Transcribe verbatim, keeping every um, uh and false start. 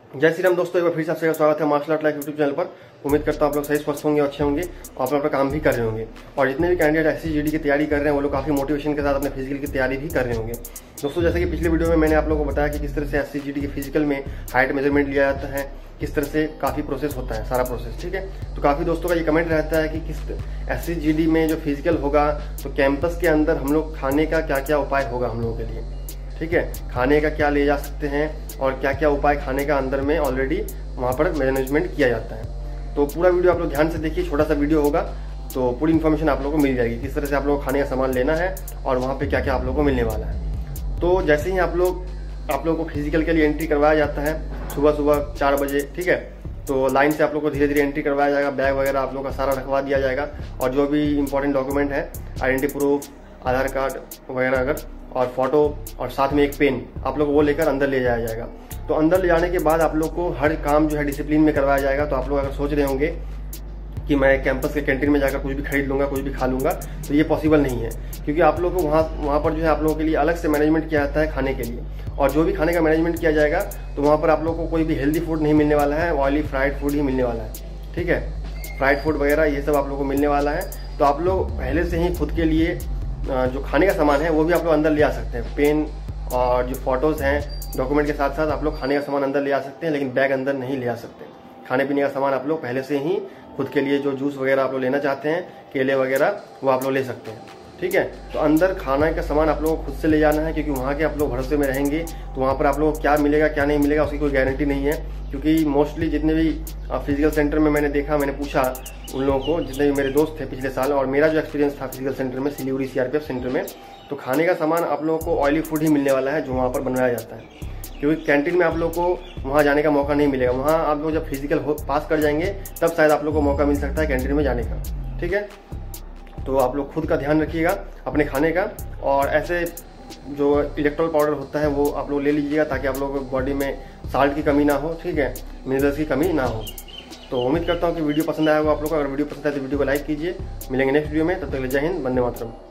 जय श्री राम दोस्तों, एक बार फिर से आपका स्वागत है martial art life YouTube channel पर। उम्मीद करता हूँ आप लोग सही स्वस्थ होंगे, अच्छे होंगे और अपना अपना काम भी कर रहे होंगे। और जितने भी candidate S C G D की तैयारी कर रहे हैं वो लोग काफ़ी मोटिवेशन के साथ अपने फिजिकल की तैयारी भी कर रहे होंगे। दोस्तों, जैसे कि पिछले वीडियो में मैंने आप लोगों को बताया कि किस तरह से एस सी जी डी के फिजिकल में हाइट मेजरमेंट लिया जाता है, किस तरह से काफ़ी प्रोसेस होता है, सारा प्रोसेस। ठीक है, तो काफ़ी दोस्तों का ये कमेंट रहता है कि किस एस सी जी डी में जो फिजिकल होगा तो कैंपस के अंदर हम लोग खाने का क्या क्या उपाय होगा हम लोगों के लिए। ठीक है, खाने का क्या ले जा सकते हैं और क्या क्या उपाय खाने का अंदर में ऑलरेडी वहाँ पर मैनेजमेंट किया जाता है। तो पूरा वीडियो आप लोग ध्यान से देखिए, छोटा सा वीडियो होगा तो पूरी इन्फॉर्मेशन आप लोगों को मिल जाएगी, किस तरह से आप लोगों को खाने का सामान लेना है और वहाँ पे क्या क्या आप लोगों को मिलने वाला है। तो जैसे ही आप लोग आप लोगों को फिजिकल के लिए एंट्री करवाया जाता है सुबह सुबह चार बजे, ठीक है, तो लाइन से आप लोग को धीरे धीरे एंट्री करवाया जाएगा। बैग वगैरह आप लोग का सारा रखवा दिया जाएगा और जो भी इंपॉर्टेंट डॉक्यूमेंट है, आइडेंटिटी प्रूफ, आधार कार्ड वगैरह अगर, और फोटो और साथ में एक पेन आप लोग वो लेकर अंदर ले जाया जाएगा। तो अंदर ले जाने के बाद आप लोग को हर काम जो है डिसिप्लिन में करवाया जाएगा। तो आप लोग अगर सोच रहे होंगे कि मैं कैंपस के कैंटीन में जाकर कुछ भी खरीद लूंगा, कुछ भी खा लूंगा, तो ये पॉसिबल नहीं है, क्योंकि आप लोग को वहाँ वहाँ पर जो है आप लोगों के लिए अलग से मैनेजमेंट किया जाता है खाने के लिए। और जो भी खाने का मैनेजमेंट किया जाएगा तो वहाँ पर आप लोग को कोई भी हेल्दी फूड नहीं मिलने वाला है, ऑयली फ्राइड फूड ही मिलने वाला है। ठीक है, फ्राइड फूड वगैरह ये सब आप लोग को मिलने वाला है। तो आप लोग पहले से ही खुद के लिए जो खाने का सामान है वो भी आप लोग अंदर ले आ सकते हैं। पेन और जो फोटोज हैं डॉक्यूमेंट के साथ साथ आप लोग खाने का सामान अंदर ले आ सकते हैं, लेकिन बैग अंदर नहीं ले आ सकते। खाने पीने का सामान आप लोग पहले से ही खुद के लिए जो जूस वगैरह आप लोग लेना चाहते हैं, केले वगैरह, वो आप लोग ले सकते हैं। ठीक है, तो अंदर खाने का सामान आप लोगों को खुद से ले जाना है, क्योंकि वहाँ के आप लोग भरोसे में रहेंगे तो वहाँ पर आप लोगों को क्या मिलेगा क्या नहीं मिलेगा उसकी कोई गारंटी नहीं है। क्योंकि मोस्टली जितने भी फिजिकल सेंटर में मैंने देखा, मैंने पूछा उन लोगों को, जितने भी मेरे दोस्त थे पिछले साल, और मेरा जो एक्सपीरियंस था फिजिकल सेंटर में, Siliguri C R P F centre में, तो खाने का सामान आप लोगों को ऑयली फूड ही मिलने वाला है जो वहाँ पर बनाया जाता है। क्योंकि कैंटीन में आप लोग को वहाँ जाने का मौका नहीं मिलेगा। वहाँ आप लोग जब फिजिकल पास कर जाएंगे तब शायद आप लोग को मौका मिल सकता है कैंटीन में जाने का। ठीक है, तो आप लोग खुद का ध्यान रखिएगा अपने खाने का, और ऐसे जो इलेक्ट्रोल पाउडर होता है वो आप लोग ले लीजिएगा ताकि आप लोगों को बॉडी में साल्ट की कमी ना हो, ठीक है, मिनरल्स की कमी ना हो। तो उम्मीद करता हूँ कि वीडियो पसंद आया होगा आप लोग को। अगर वीडियो पसंद आए तो वीडियो को लाइक कीजिए। मिलेंगे नेक्स्ट वीडियो में, तब तक जय हिंद, वंदे मातरम।